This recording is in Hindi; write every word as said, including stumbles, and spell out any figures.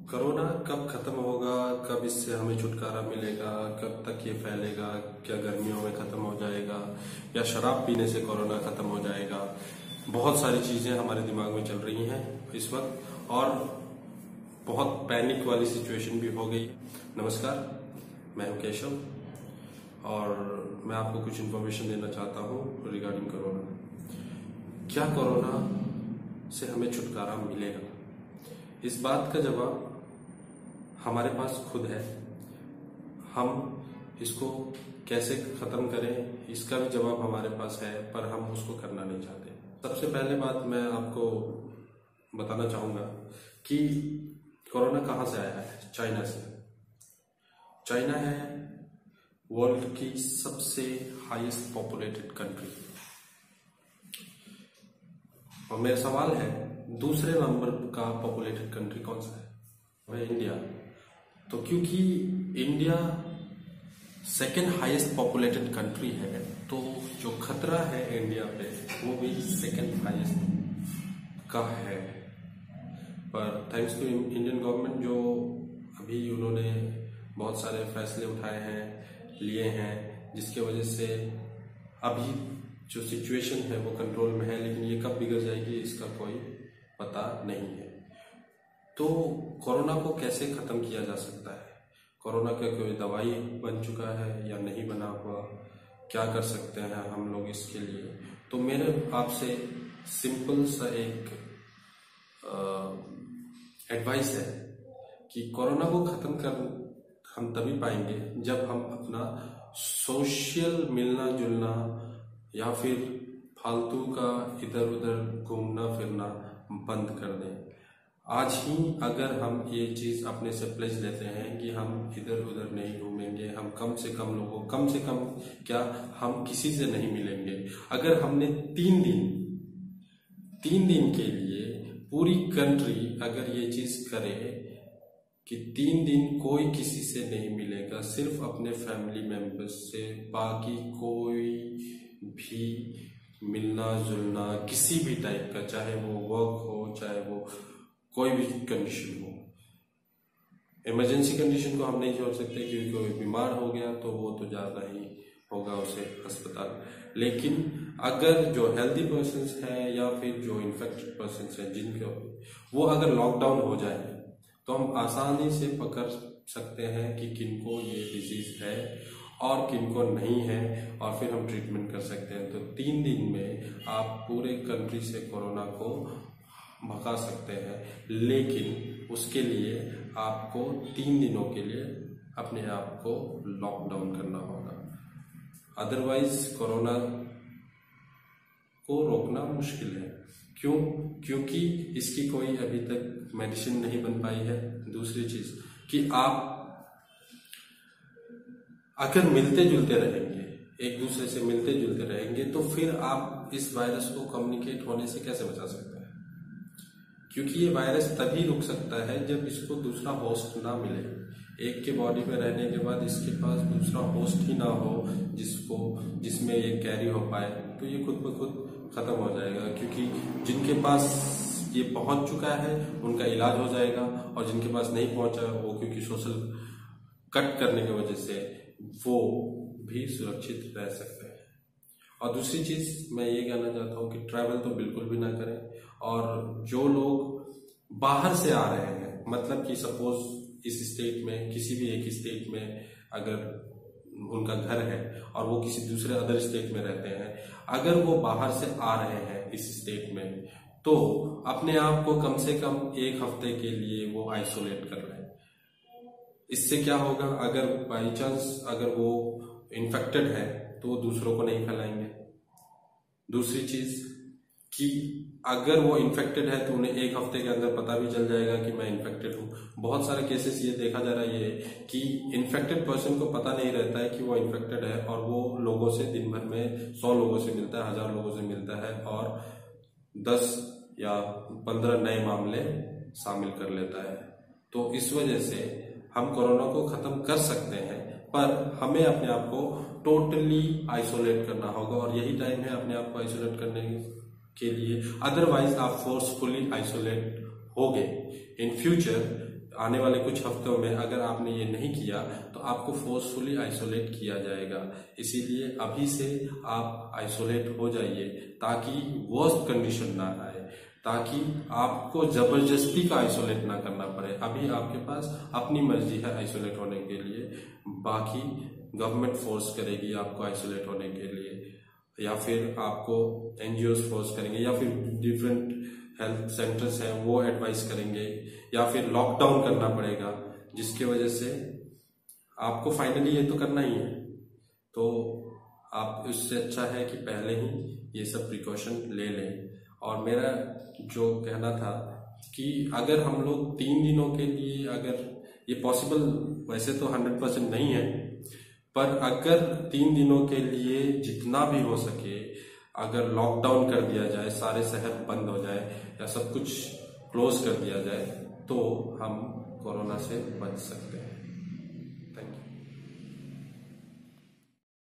कोरोना कब खत्म होगा, कब इससे हमें छुटकारा मिलेगा, कब तक ये फैलेगा, क्या गर्मियों में खत्म हो जाएगा या शराब पीने से कोरोना खत्म हो जाएगा। बहुत सारी चीजें हमारे दिमाग में चल रही हैं इस वक्त और बहुत पैनिक वाली सिचुएशन भी हो गई। नमस्कार, मैं हूं केशव और मैं आपको कुछ इन्फॉर्मेशन देना चाहता हूं रिगार्डिंग कोरोना। क्या कोरोना से हमें छुटकारा मिलेगा? इस बात का जवाब हमारे पास खुद है। हम इसको कैसे खत्म करें इसका भी जवाब हमारे पास है, पर हम उसको करना नहीं चाहते। सबसे पहले बात मैं आपको बताना चाहूंगा कि कोरोना कहाँ से आया है। चाइना से। चाइना है वर्ल्ड की सबसे हाईएस्ट पॉपुलेटेड कंट्री और मेरा सवाल है, दूसरे नंबर का पॉपुलेटेड कंट्री कौन सा है? वह इंडिया। तो क्योंकि India second highest populated country है, तो जो खतरा है इंडिया पे वो भी सेकेंड हाईएस्ट का है। पर थैंक्स टू इंडियन गवर्नमेंट, जो अभी उन्होंने बहुत सारे फैसले उठाए हैं, लिए हैं, जिसके वजह से अभी जो सिचुएशन है वो कंट्रोल में है। लेकिन ये कब बिगड़ जाएगी इसका कोई पता नहीं है। तो कोरोना को कैसे खत्म किया जा सकता है? कोरोना का कोई दवाई बन चुका है या नहीं बना हुआ? क्या कर सकते हैं हम लोग इसके लिए? तो मेरे आपसे सिंपल सा एक एडवाइस है कि कोरोना को खत्म कर हम तभी पाएंगे जब हम अपना सोशल मिलना जुलना या फिर फालतू का इधर उधर घूमना फिरना बंद कर दें। आज ही अगर हम ये चीज अपने से प्लेज लेते हैं कि हम इधर उधर नहीं घूमेंगे, हम कम से कम लोगों कम से कम क्या हम किसी से नहीं मिलेंगे। अगर हमने तीन दिन तीन दिन के लिए पूरी कंट्री अगर ये चीज करे कि तीन दिन कोई किसी से नहीं मिलेगा, सिर्फ अपने फैमिली मेंबर्स से, बाकी कोई भी मिलना जुलना किसी भी टाइप का, चाहे वो वर्क हो, चाहे वो कोई भी कंडीशन हो। इमरजेंसी कंडीशन को हम नहीं छोड़ सकते क्योंकि कोई बीमार हो गया तो वो तो ज्यादा ही होगा उसे अस्पताल। लेकिन अगर जो हेल्दी पर्सन्स हैं या फिर जो इन्फेक्टेड पर्सन्स हैं जिनके वो अगर लॉकडाउन हो जाए तो हम आसानी से पकड़ सकते हैं कि किनको ये डिजीज है और किनको नहीं है, और फिर हम ट्रीटमेंट कर सकते हैं। तो तीन दिन में आप पूरे कंट्री से कोरोना को भगा सकते हैं, लेकिन उसके लिए आपको तीन दिनों के लिए अपने आप को लॉकडाउन करना होगा। अदरवाइज कोरोना को रोकना मुश्किल है। क्यों? क्योंकि इसकी कोई अभी तक मेडिसिन नहीं बन पाई है। दूसरी चीज कि आप अगर मिलते जुलते रहेंगे, एक दूसरे से मिलते जुलते रहेंगे, तो फिर आप इस वायरस को कम्युनिकेट होने से कैसे बचा सकते हैं? क्योंकि ये वायरस तभी रुक सकता है जब इसको दूसरा होस्ट ना मिले। एक के बॉडी में रहने के बाद इसके पास दूसरा होस्ट ही ना हो जिसको जिसमें ये कैरी हो पाए, तो ये खुद ब खुद खत्म हो जाएगा। क्योंकि जिनके पास ये पहुंच चुका है उनका इलाज हो जाएगा, और जिनके पास नहीं पहुंचा वो क्योंकि सोशल कट करने की वजह से वो भी सुरक्षित रह सकते हैं। और दूसरी चीज मैं ये कहना चाहता हूँ कि ट्रैवल तो बिल्कुल भी ना करें। और जो लोग बाहर से आ रहे हैं, मतलब कि सपोज इस स्टेट में किसी भी एक स्टेट में अगर उनका घर है और वो किसी दूसरे अदर स्टेट में रहते हैं, अगर वो बाहर से आ रहे हैं इस स्टेट में, तो अपने आप को कम से कम एक हफ्ते के लिए वो आइसोलेट कर लें। इससे क्या होगा, अगर बाई चांस अगर वो इन्फेक्टेड है तो वो दूसरों को नहीं फैलाएंगे। दूसरी चीज कि अगर वो इन्फेक्टेड है तो उन्हें एक हफ्ते के अंदर पता भी चल जाएगा कि मैं इन्फेक्टेड हूँ। बहुत सारे केसेस ये देखा जा रहा है ये कि इन्फेक्टेड पर्सन को पता नहीं रहता है कि वो इन्फेक्टेड है, और वो लोगों से दिन भर में सौ लोगों से मिलता है, हजार लोगों से मिलता है और दस या पंद्रह नए मामले शामिल कर लेता है। तो इस वजह से हम कोरोना को खत्म कर सकते हैं, पर हमें अपने आप को टोटली आइसोलेट करना होगा, और यही टाइम है अपने आप को आइसोलेट करने के लिए। अदरवाइज आप फोर्सफुली आइसोलेट हो गए इन फ्यूचर आने वाले कुछ हफ्तों में अगर आपने ये नहीं किया तो आपको फोर्सफुली आइसोलेट किया जाएगा। इसीलिए अभी से आप आइसोलेट हो जाइए ताकि वर्स्ट कंडीशन ना आए, ताकि आपको जबरदस्ती का आइसोलेट ना करना पड़े। अभी आपके पास अपनी मर्जी है आइसोलेट होने के लिए, बाकी गवर्नमेंट फोर्स करेगी आपको आइसोलेट होने के लिए, या फिर आपको एनजीओ फोर्स करेंगे, या फिर डिफरेंट हेल्थ सेंटर्स हैं वो एडवाइस करेंगे, या फिर लॉकडाउन करना पड़ेगा, जिसकी वजह से आपको फाइनली ये तो करना ही है। तो आप इससे अच्छा है कि पहले ही ये सब प्रिकॉशन ले लें। और मेरा जो कहना था कि अगर हम लोग तीन दिनों के लिए, अगर ये पॉसिबल वैसे तो हंड्रेड परसेंट नहीं है, पर अगर तीन दिनों के लिए जितना भी हो सके अगर लॉकडाउन कर दिया जाए, सारे शहर बंद हो जाए या सब कुछ क्लोज कर दिया जाए, तो हम कोरोना से बच सकते हैं।